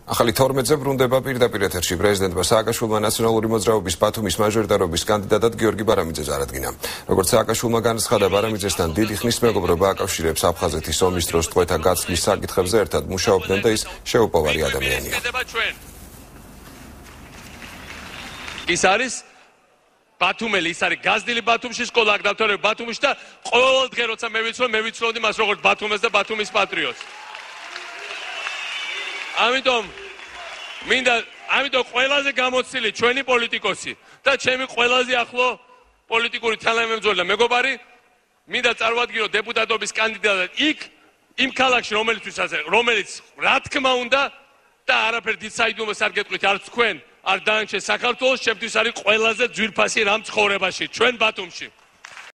ახალი 12-ზე ბრუნდება პირდაპირ ეთერში პრეზიდენტმა სააკაშვილმა ნაციონალური მოძრაობის ბათუმის მაჟორიტარობის კანდიდატად გიორგი ბარამიძეს არადგინა. როგორც სააკაშვილმა განაცხადა, ბარამიძესთან დიდი ხნის მეგობრობა აკავშირებს აფხაზეთის ომის დროს ტყვეთა გაცვლის საკითხებზე ერთად მუშაობდნენ და ის შეუპოვარი ადამიანია. ის არის ბათუმელი, ის არის გაზდილი ბათუმში, სკოლა აქ დავთვალე ბათუმში და ყოველ დღე როცა მე ვიცნობდი მას როგორც ბათუმეს და ბათუმის პატრიოტს. ამიტომ ყველაზე გამოცილი ჩვენი პოლიტიკოსი და ჩემი ყველაზე ახლო პოლიტიკური თანამებრძოლი და მეგობარი მინდა წარვადგინო დეპუტატობის კანდიდატად იქ იმ ქალაქში რომელიც რა თქმა უნდა და არაფერ დისაიდუმოს არ გეტყვით არც თქვენ არ დანარჩენ საქართველოს, ჩემთვის არის ყველაზე ძვირფასი რამ ცხოვრებაში ჩვენ ბათუმში.